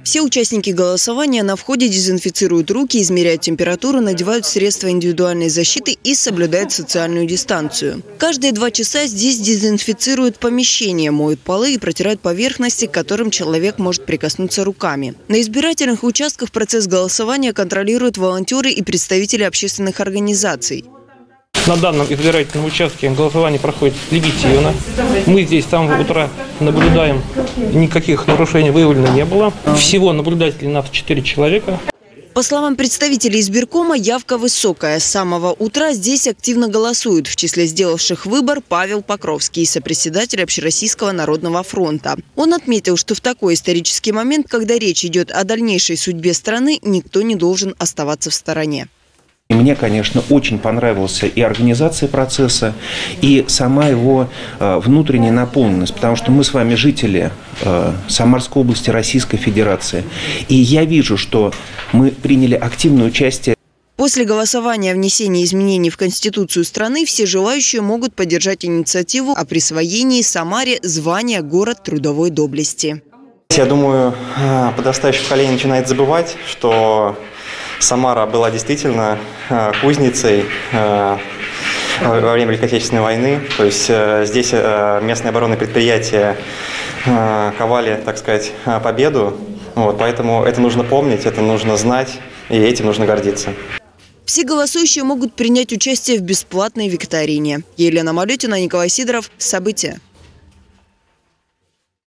Все участники голосования на входе дезинфицируют руки, измеряют температуру, надевают средства индивидуальной защиты и соблюдают социальную дистанцию. Каждые 2 часа здесь дезинфицируют помещение, моют полы и протирают поверхности, к которым человек может прикоснуться руками. На избирательных участках процесс голосования контролируют волонтеры и представители общественных организаций. На данном избирательном участке голосование проходит легитимно. Мы здесь с самого утра наблюдаем, никаких нарушений выявлено не было. Всего наблюдателей нас 4 человека. По словам представителей избиркома, явка высокая. С самого утра здесь активно голосуют. В числе сделавших выбор Павел Покровский, сопредседатель Общероссийского народного фронта. Он отметил, что в такой исторический момент, когда речь идет о дальнейшей судьбе страны, никто не должен оставаться в стороне. Мне, конечно, очень понравилась и организация процесса, и сама его внутренняя наполненность, потому что мы с вами жители Самарской области, Российской Федерации. И я вижу, что мы приняли активное участие. После голосования о внесении изменений в Конституцию страны все желающие могут поддержать инициативу о присвоении Самаре звания «Город трудовой доблести». Я думаю, подрастающее поколение начинает забывать, что Самара была действительно кузницей во время Великой Отечественной войны. То есть здесь местные оборонные предприятия ковали, так сказать, победу. Поэтому это нужно помнить, это нужно знать, и этим нужно гордиться. Все голосующие могут принять участие в бесплатной викторине. Елена Малютина, Николай Сидоров. События.